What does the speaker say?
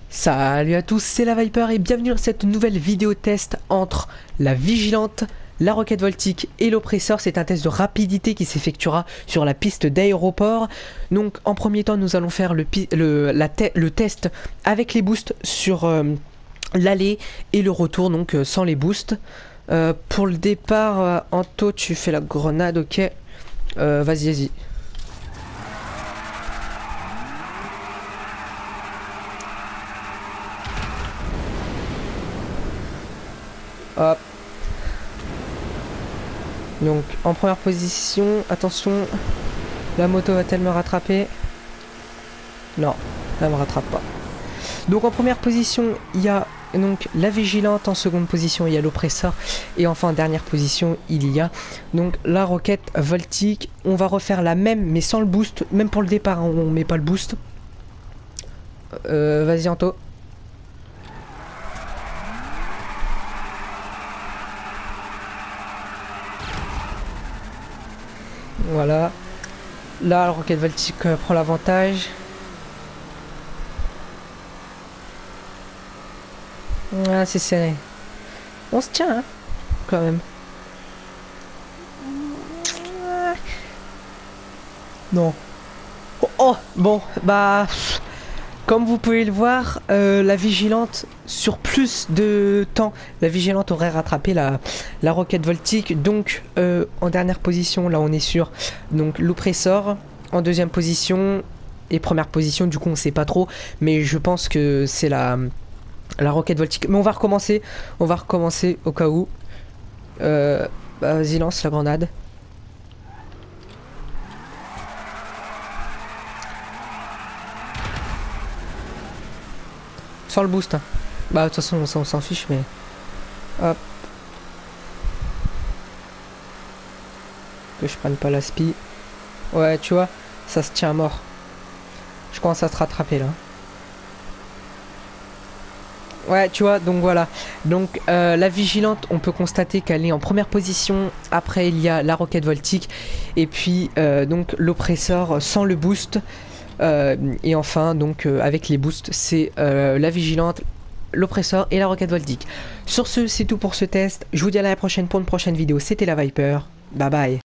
Salut à tous, c'est la Viper et bienvenue dans cette nouvelle vidéo test entre la Vigilante, la Roquette Voltique et l'Oppresseur. C'est un test de rapidité qui s'effectuera sur la piste d'aéroport. Donc en premier temps nous allons faire le test avec les boosts sur l'aller et le retour, donc sans les boosts. Pour le départ, Anto, tu fais la grenade, ok. Vas-y. Hop. Donc en première position, attention, la moto va-t-elle me rattraper? Non, elle me rattrape pas. Donc en première position, il y a donc la Vigilante, en seconde position il y a l'Oppresseur et enfin en dernière position il y a donc la Roquette Voltique. On va refaire la même mais sans le boost, même pour le départ hein, on met pas le boost. Vas-y Anto. Voilà. Là, la Roquette Voltique prend l'avantage. Ah, c'est serré. On se tient, hein, quand même. Non. Oh, bon, bah... Comme vous pouvez le voir, la Vigilante, sur plus de temps, la Vigilante aurait rattrapé la Roquette Voltique. Donc, en dernière position, là on est sur l'Oppresseur. En deuxième position et première position, du coup on sait pas trop. Mais je pense que c'est la Roquette Voltique. Mais on va recommencer au cas où. Bah, vas-y, lance la grenade. Sans le boost. Hein. Bah de toute façon on s'en fiche mais... Hop. Que je prenne pas la spi. Ouais tu vois, ça se tient à mort. Je commence à se rattraper là. Ouais tu vois, donc voilà. Donc la Vigilante, on peut constater qu'elle est en première position. Après il y a la Roquette Voltique. Et puis donc l'Oppresseur sans le boost. Et enfin donc avec les boosts c'est la Vigilante, l'Oppresseur et la Roquette Voltique. Sur ce c'est tout pour ce test. Je vous dis à la prochaine pour une prochaine vidéo. C'était la Viper. Bye bye.